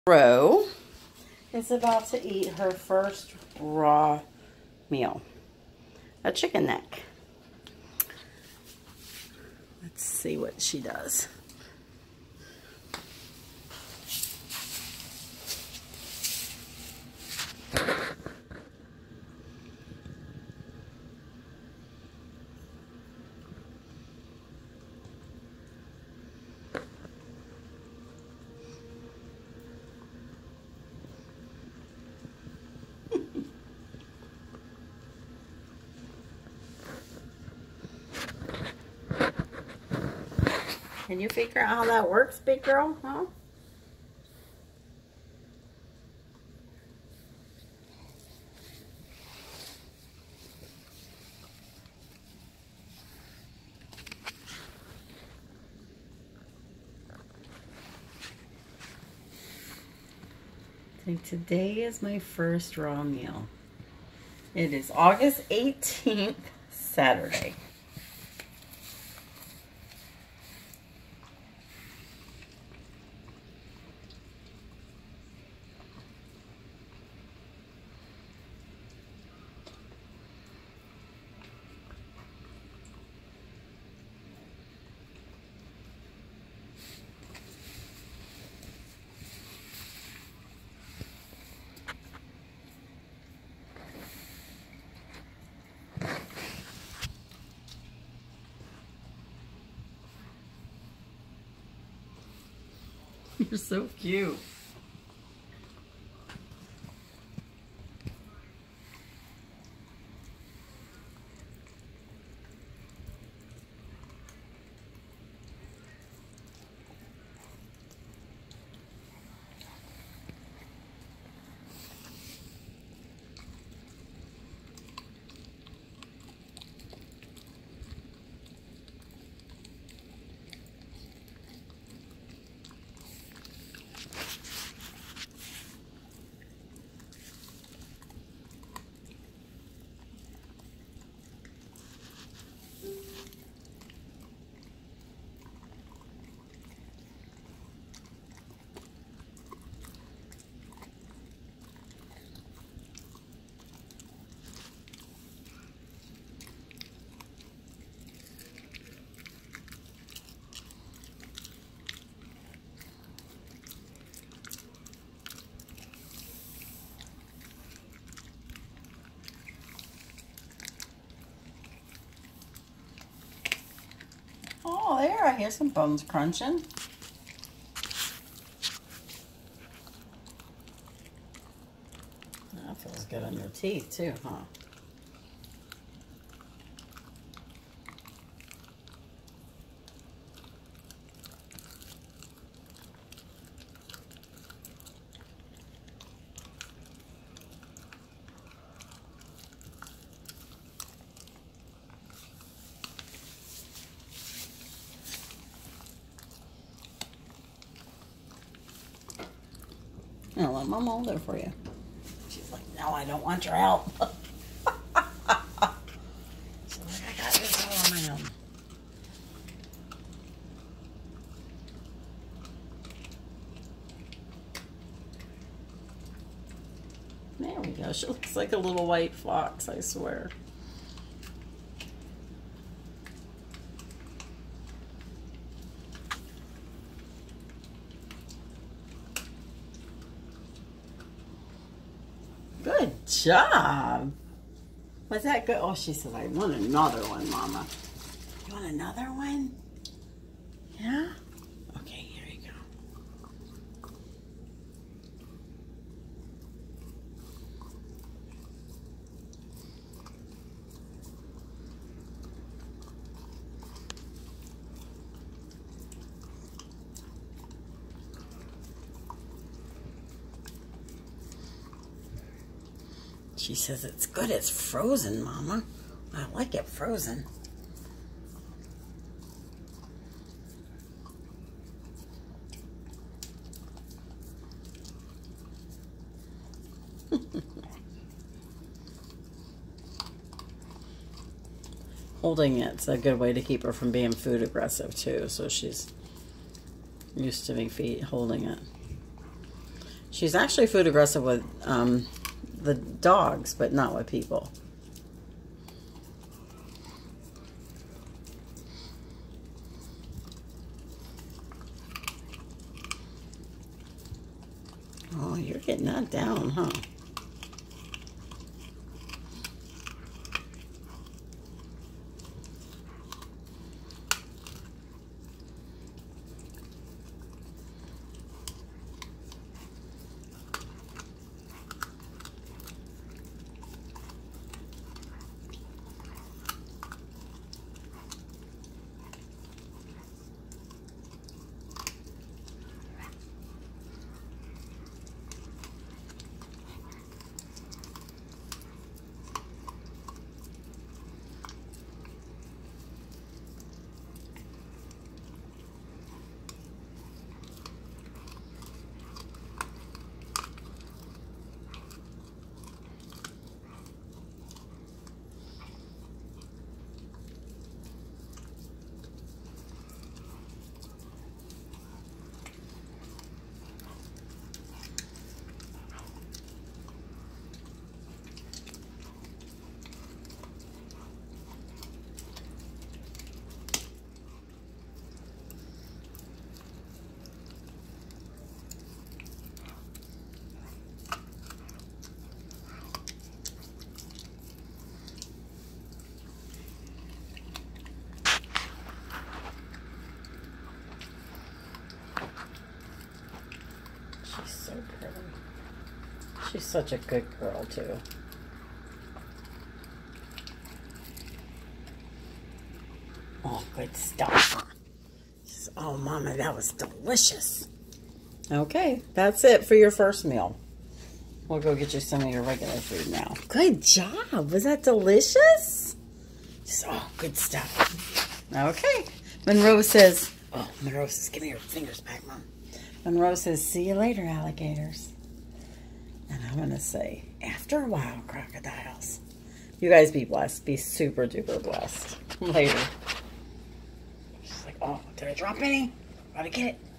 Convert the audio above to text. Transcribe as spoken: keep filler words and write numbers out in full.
Ro is about to eat her first raw meal, a chicken neck. Let's see what she does. Can you figure out how that works, big girl? Huh? I think today is my first raw meal. It is August eighteenth, Saturday. You're so cute. Oh, there, I hear some bones crunching. That feels good on your teeth too, huh? I'll let Mom hold it for you. She's like, no, I don't want your help. She's like, I got this all on my own. There we go. She looks like a little white fox, I swear. Good job. Was that good? Oh, she says, I want another one, Mama. You want another one? Yeah? Okay, here you go. She says it's good. It's frozen, Mama. I like it frozen. Holding it's a good way to keep her from being food aggressive too. So she's used to me feet holding it. She's actually food aggressive with um, the dogs, but not with people. Oh, you're getting that down, huh? She's so pretty. She's such a good girl, too. Oh, good stuff. Oh, Mama, that was delicious. Okay, that's it for your first meal. We'll go get you some of your regular food now. Good job. Was that delicious? Just, oh, good stuff. Okay. Monroe says, oh, Monroe says, give me your fingers back, Mom. Monroe says, see you later, alligators. And I'm going to say, after a while, crocodiles. You guys be blessed. Be super duper blessed. Later. She's like, oh, did I drop any? Gotta get it.